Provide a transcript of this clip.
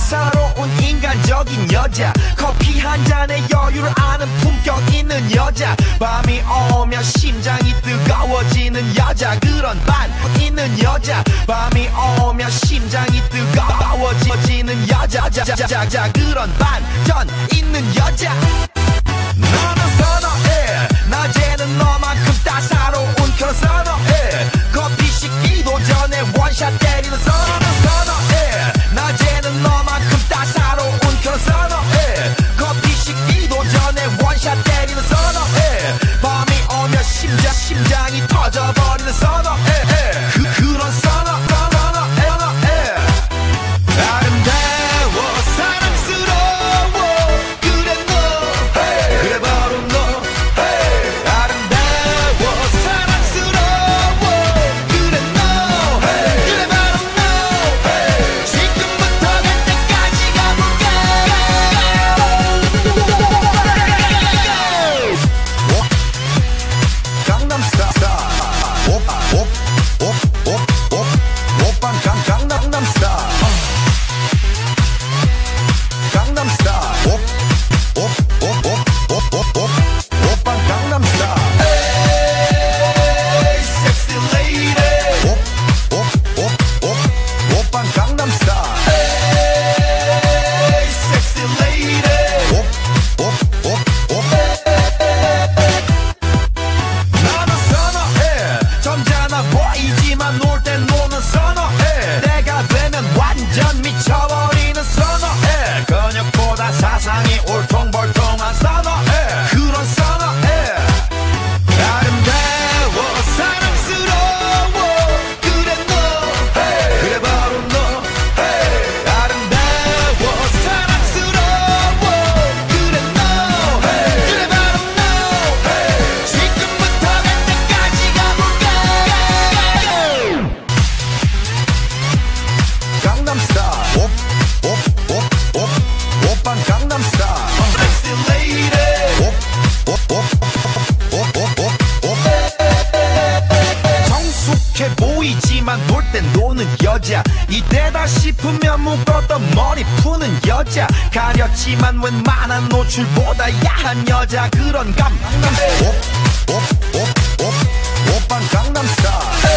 따사로운 인간적인 여자, 커피 한 잔에 여유를 아는 품격 있는 여자, 밤이 오면 심장이 뜨거워지는 여자, 그런 반 있는 여자, 밤이 오면 심장이 뜨거워지는 여자, 자자자자 그런 반전 있는 여자. 너는 선어해, 낮에는 너만큼 따사로운 그런 선어해, 커피 식기도 전에 원샷 때리는 선어해, 낮에는 너만큼 따사로운 그런 선어해, 커피 식기도 전에 원샷 때리는 선어해, 밤이 오면 심장이 터져버리는 선어해, 그런 선어해. 아름다워 사랑스러워 그래 너, 그래 바로 너. 아름다워 사랑스러워 그래 너, 그래 바로 너. 지금부터 갈 때까지 가볼까. 강남스타일 오빤 강남스타일 강남스타일 오빤 강남스타일 에이 섹시 레이디 오빤 강남스타일 에이 섹시 레이디 나는 선어해, 점잖아 보이지만 놀 땐 노는 선어해, 내가 되면 완전 미쳐버리는 선어해, 근육보다 사상이 울퉁불퉁한 선어해, 그런 선어해. 아름다워 사랑스러워 그래 너, 그래 바로 너. 아름다워 사랑스러워 그래 너, 그래 바로 너. 지금부터 갈 때까지 가볼까. 강남스타일 오빤 강남스타일 섹시 레이디 성숙해 보이지만 놀 땐 노는 여자, 이때다 싶으면 묶었던 머리 푸는 여자, 가렸지만 웬만한 노출보다 야한 여자, 그런 강남스타일 오빤 강남스타일